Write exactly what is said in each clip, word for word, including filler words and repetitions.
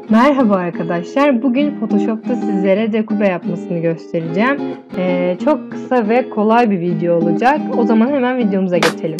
Merhaba arkadaşlar. Bugün Photoshop'ta sizlere dekoupe yapmasını göstereceğim. Ee, çok kısa ve kolay bir video olacak. O zaman hemen videomuza geçelim.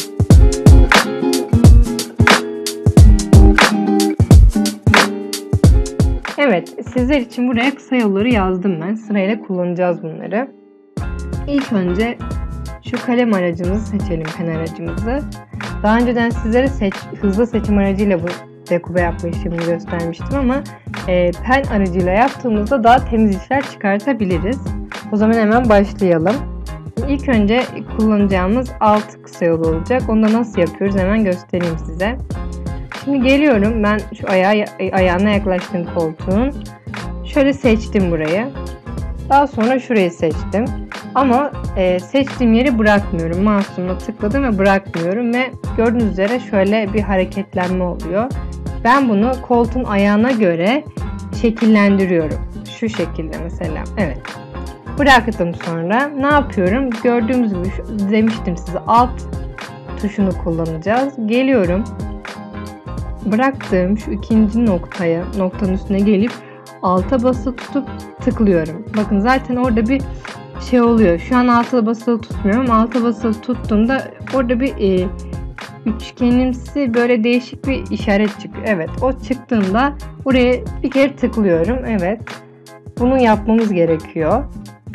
Evet, sizler için buraya kısa yolları yazdım ben. Sırayla kullanacağız bunları. İlk önce şu kalem aracımızı seçelim, pen aracımızı. Daha önceden sizlere seç, hızlı seçim aracıyla bu dekoupe yapma işlemini göstermiştim ama e, pen aracıyla yaptığımızda daha temiz işler çıkartabiliriz. O zaman hemen başlayalım. İlk önce kullanacağımız alt kısa yol olacak. Onu da nasıl yapıyoruz hemen göstereyim size. Şimdi geliyorum, ben şu ayağı, ayağına yaklaştım koltuğun. Şöyle seçtim burayı. Daha sonra şurayı seçtim. Ama e, seçtiğim yeri bırakmıyorum. Mouse'umla tıkladım ve bırakmıyorum ve gördüğünüz üzere şöyle bir hareketlenme oluyor. Ben bunu koltuğun ayağına göre şekillendiriyorum. Şu şekilde mesela. Evet. Bıraktım sonra. Ne yapıyorum? Gördüğünüz gibi şu, demiştim size, alt tuşunu kullanacağız. Geliyorum. Bıraktığım şu ikinci noktaya, noktanın üstüne gelip alta basılı tutup tıklıyorum. Bakın zaten orada bir şey oluyor. Şu an alta basılı tutmuyorum ama alta basılı tuttuğumda orada bir e, üçgenimsi böyle değişik bir işaret çıkıyor. Evet, o çıktığında buraya bir kere tıklıyorum. Evet. Bunu yapmamız gerekiyor.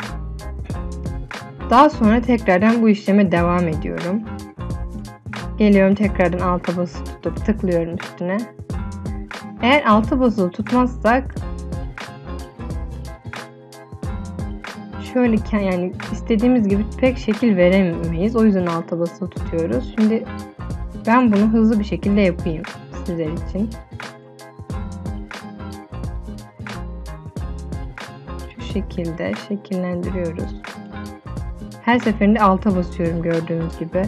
Daha sonra tekrardan bu işleme devam ediyorum. Geliyorum, tekrardan alta basılı tutup tıklıyorum üstüne. Eğer alta basılı tutmazsak şöyle, yani istediğimiz gibi pek şekil veremeyiz. O yüzden alta basılı tutuyoruz. Şimdi ben bunu hızlı bir şekilde yapayım sizler için. Şu şekilde şekillendiriyoruz. Her seferinde alta basıyorum gördüğünüz gibi.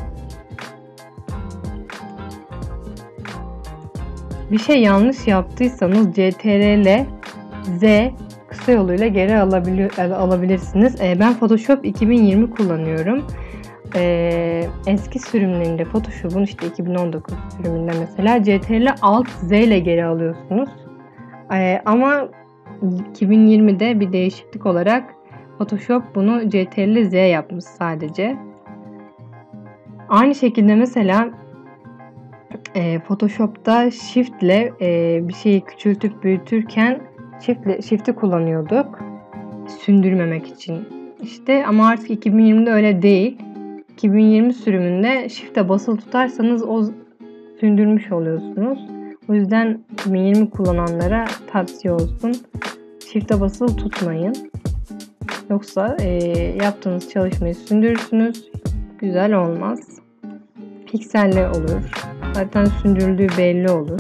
Bir şey yanlış yaptıysanız C T R L Z kısa yoluyla geri alabilirsiniz. Ben Photoshop iki bin yirmi kullanıyorum. Ee, eski sürümlerinde Photoshop'un işte iki bin on dokuz sürümünde mesela C T R L Alt Z ile geri alıyorsunuz. Ee, ama iki bin yirmide bir değişiklik olarak Photoshop bunu C T R L Z yapmış sadece. Aynı şekilde mesela e, Photoshop'ta Shift ile e, bir şeyi küçültüp büyütürken Shift, Shift'i kullanıyorduk sündürmemek için. İşte ama artık iki bin yirmide öyle değil. iki bin yirmi sürümünde Shift'e basılı tutarsanız o sündürmüş oluyorsunuz. O yüzden iki bin yirmi kullananlara tavsiye olsun. Shift'e basılı tutmayın. Yoksa e, yaptığınız çalışmayı sündürürsünüz. Güzel olmaz. Pikselli olur. Zaten sündürüldüğü belli olur.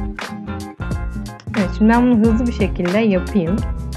Evet, şimdi ben bunu hızlı bir şekilde yapayım.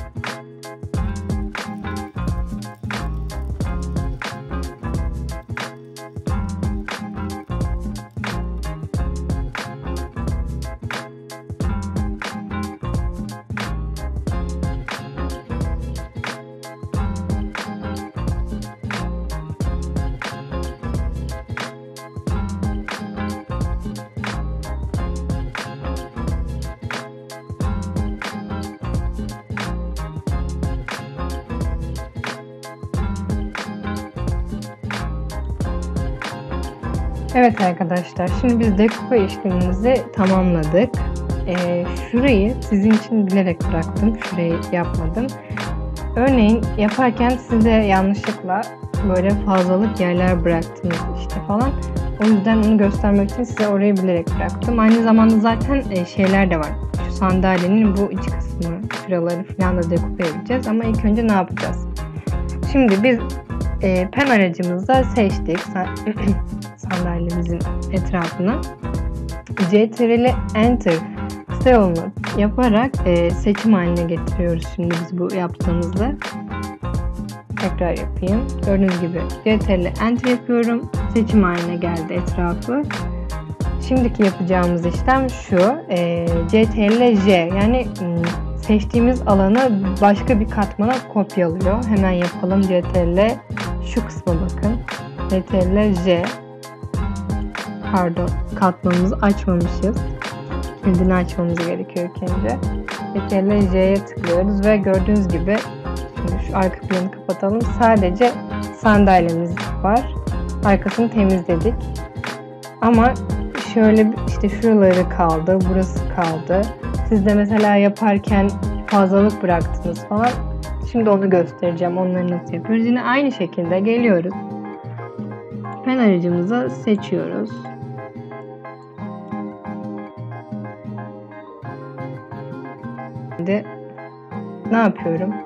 Evet arkadaşlar, şimdi biz dekoupe işlemimizi tamamladık. Ee, şurayı sizin için bilerek bıraktım. Şurayı yapmadım. Örneğin yaparken size yanlışlıkla böyle fazlalık yerler bıraktınız işte falan. O yüzden onu göstermek için size orayı bilerek bıraktım. Aynı zamanda zaten şeyler de var. Şu sandalyenin bu iç kısmı, şuraları falan da dekoupe edeceğiz. Ama ilk önce ne yapacağız? Şimdi biz e, pen aracımızda seçtik sandalyemizin etrafını. C T R L Enter kısa yolunu yaparak e, seçim haline getiriyoruz şimdi biz bu yaptığımızda. Tekrar yapayım. Gördüğünüz gibi C T R L Enter yapıyorum. Seçim haline geldi etrafı. Şimdiki yapacağımız işlem şu. E, C T R L J, yani seçtiğimiz alanı başka bir katmana kopyalıyor. Hemen yapalım. C T R L şu kısma bakın. C T R L J, pardon, katmanımızı açmamışız. kilidini açmamız gerekiyor ilk önce. Ctrl J'ye tıklıyoruz ve gördüğünüz gibi şimdi şu arka planı kapatalım. Sadece sandalyemiz var. Arkasını temizledik. Ama şöyle işte şuraları kaldı, burası kaldı. Siz de mesela yaparken fazlalık bıraktınız falan. Şimdi onu göstereceğim. Onları nasıl yapıyoruz. Yine aynı şekilde geliyoruz. Pen aracımızı seçiyoruz. Şimdi ne yapıyorum?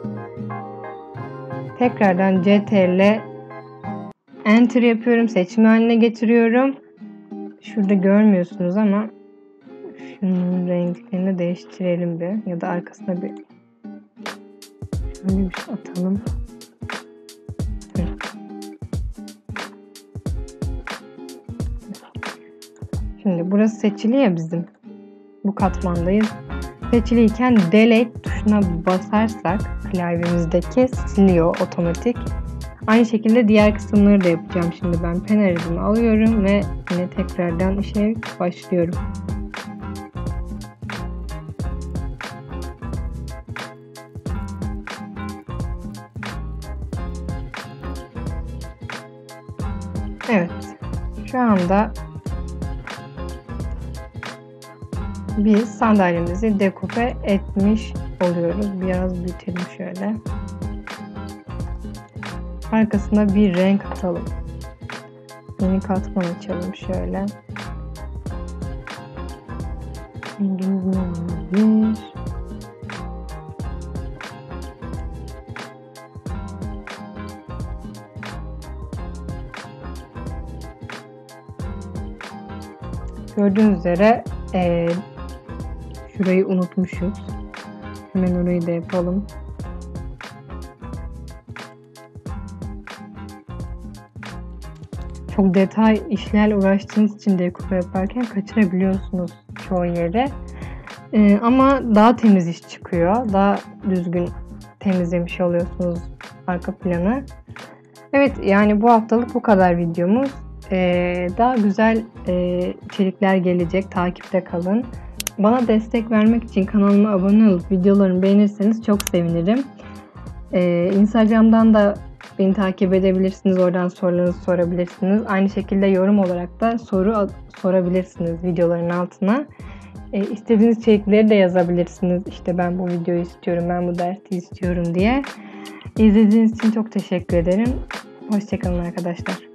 Tekrardan Ctrl Enter yapıyorum. Seçim haline getiriyorum. Şurada görmüyorsunuz ama şunun renklerini değiştirelim bir. Ya da arkasına bir şöyle bir şey atalım. Hı. Şimdi burası seçili ya bizim. Bu katmandayız. Seçiliyken Delete tuşuna basarsak klavyemizdeki siliyor otomatik. Aynı şekilde diğer kısımları da yapacağım. Şimdi ben pen aracımı alıyorum ve yine tekrardan işe başlıyorum. Evet. Şu anda biz sandalyemizi dekoupe etmiş oluyoruz. Biraz büyütelim şöyle. Arkasına bir renk atalım. Yeni katman açalım şöyle. Rengimiz ne olabilir? Gördüğünüz üzere e, şurayı unutmuşuz. Hemen orayı da yapalım. Çok detay işlerle uğraştığınız için dekoupe yaparken kaçırabiliyorsunuz çoğu yere. Ee, ama daha temiz iş çıkıyor. Daha düzgün temizlemiş oluyorsunuz arka planı. Evet, yani bu haftalık bu kadar videomuz. Ee, daha güzel e, içerikler gelecek. Takipte kalın. Bana destek vermek için kanalıma abone olup videolarımı beğenirseniz çok sevinirim. Ee, Instagram'dan da beni takip edebilirsiniz. Oradan sorularınızı sorabilirsiniz. Aynı şekilde yorum olarak da soru sorabilirsiniz videoların altına. E, istediğiniz içerikleri de yazabilirsiniz. İşte ben bu videoyu istiyorum, ben bu dersi istiyorum diye. İzlediğiniz için çok teşekkür ederim. Hoşçakalın arkadaşlar.